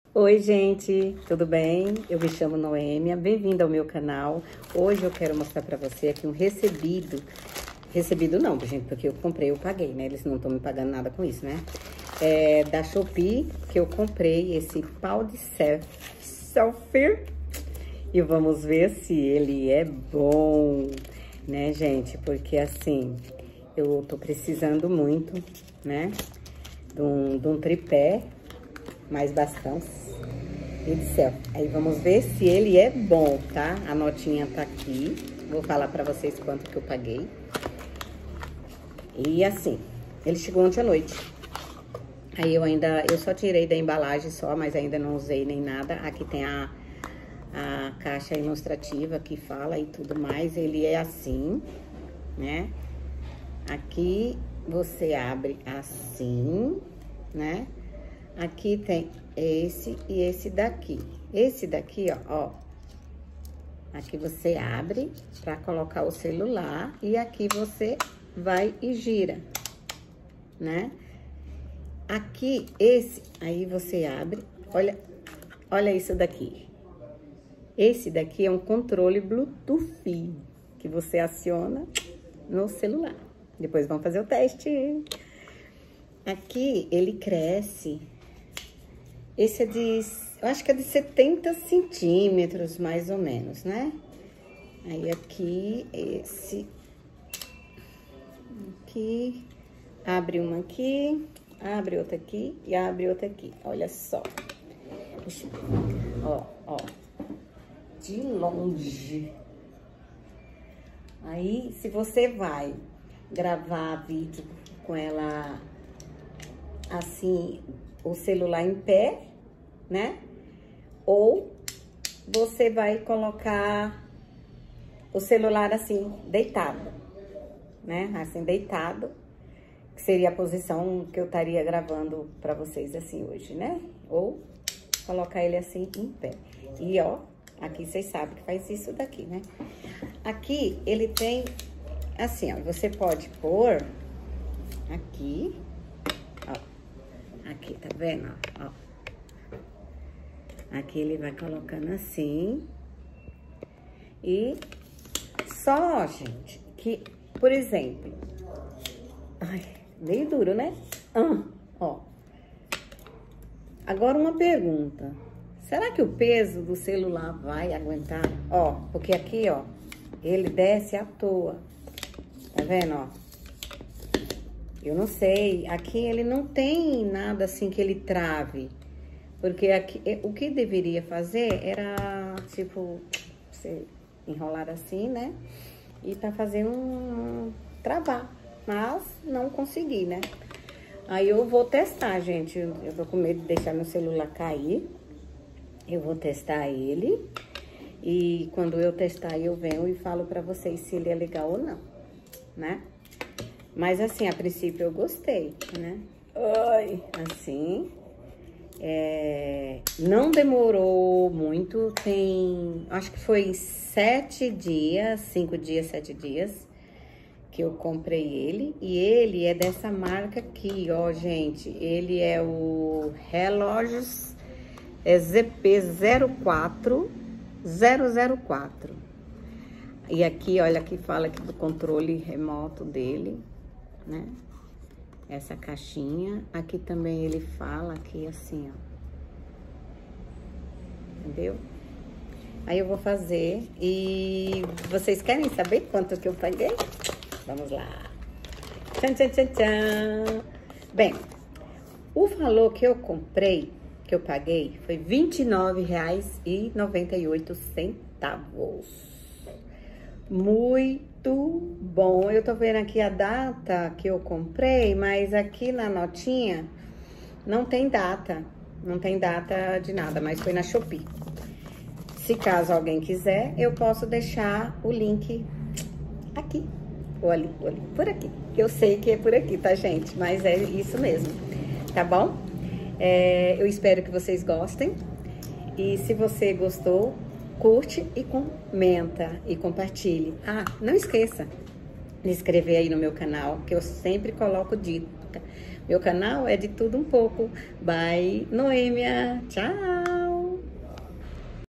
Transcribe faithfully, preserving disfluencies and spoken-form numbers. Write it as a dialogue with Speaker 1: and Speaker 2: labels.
Speaker 1: Oi, gente, tudo bem? Eu me chamo Noêmia, bem-vinda ao meu canal. Hoje eu quero mostrar pra você aqui um recebido. Recebido não, gente, porque eu comprei, eu paguei, né? Eles não estão me pagando nada com isso, né? É da Shopee, que eu comprei esse pau de selfie. E vamos ver se ele é bom, né, gente? Porque assim, eu tô precisando muito, né? De um, de um tripé mais bastante e de céu. Aí vamos ver se ele é bom, tá? A notinha tá aqui. Vou falar pra vocês quanto que eu paguei. E assim, ele chegou ontem à noite. Aí eu ainda, eu só tirei da embalagem só, mas ainda não usei nem nada. Aqui tem a, a caixa ilustrativa que fala e tudo mais. Ele é assim, né? Aqui você abre assim, né? Aqui tem esse e esse daqui. Esse daqui, ó, ó. Aqui você abre pra colocar o celular e aqui você vai e gira, né? Aqui, esse, aí você abre, olha, olha isso daqui. Esse daqui é um controle Bluetooth que você aciona no celular. Depois vamos fazer o teste. Aqui ele cresce. Esse é de, eu acho que é de setenta centímetros, mais ou menos, né? Aí aqui, esse, aqui, abre uma aqui, abre outra aqui e abre outra aqui. Olha só. Deixa eu ver. Ó, ó. De longe. Aí, se você vai gravar vídeo com ela assim, o celular em pé, né? Ou você vai colocar o celular assim, deitado, né? Assim, deitado, que seria a posição que eu estaria gravando pra vocês assim hoje, né? Ou colocar ele assim em pé. E ó, aqui vocês sabem que faz isso daqui, né? Aqui ele tem assim, ó, você pode pôr aqui, ó, aqui, tá vendo, ó? Aqui ele vai colocando assim. E só, gente, que, por exemplo... Ai, meio duro, né? Ah, ó. Agora uma pergunta. Será que o peso do celular vai aguentar? Ó, porque aqui, ó, ele desce à toa. Tá vendo, ó? Eu não sei. Aqui ele não tem nada assim que ele trave. Porque aqui, o que deveria fazer era, tipo, você enrolar assim, né? E pra fazer um... travar. Mas não consegui, né? Aí eu vou testar, gente. Eu, eu tô com medo de deixar meu celular cair. Eu vou testar ele. E quando eu testar, eu venho e falo pra vocês se ele é legal ou não, né? Mas assim, a princípio eu gostei, né? Ai, assim... É, não demorou muito, tem, acho que foi sete dias, cinco dias, sete dias que eu comprei ele. E ele é dessa marca aqui, ó, gente. Ele é o Relógios é Z P zero quatro zero zero quatro. E aqui, olha, aqui fala aqui do controle remoto dele, né? Essa caixinha. Aqui também ele fala aqui assim, ó. Entendeu? Aí eu vou fazer. E vocês querem saber quanto que eu paguei? Vamos lá. Tchan, tchan, tchan, tchan. Bem, o valor que eu comprei, que eu paguei, foi vinte e nove reais e noventa e oito centavos. Muito bom. Eu tô vendo aqui a data que eu comprei, mas aqui na notinha não tem data. Não tem data de nada, mas foi na Shopee. Se caso alguém quiser, eu posso deixar o link aqui. Ou ali, ou ali, por aqui. Eu sei que é por aqui, tá, gente? Mas é isso mesmo, tá bom? É, eu espero que vocês gostem. E se você gostou, curte e comenta e compartilhe. Ah, não esqueça de inscrever aí no meu canal, que eu sempre coloco dica Meu canal é de tudo um pouco. Bye, Noêmia. Tchau.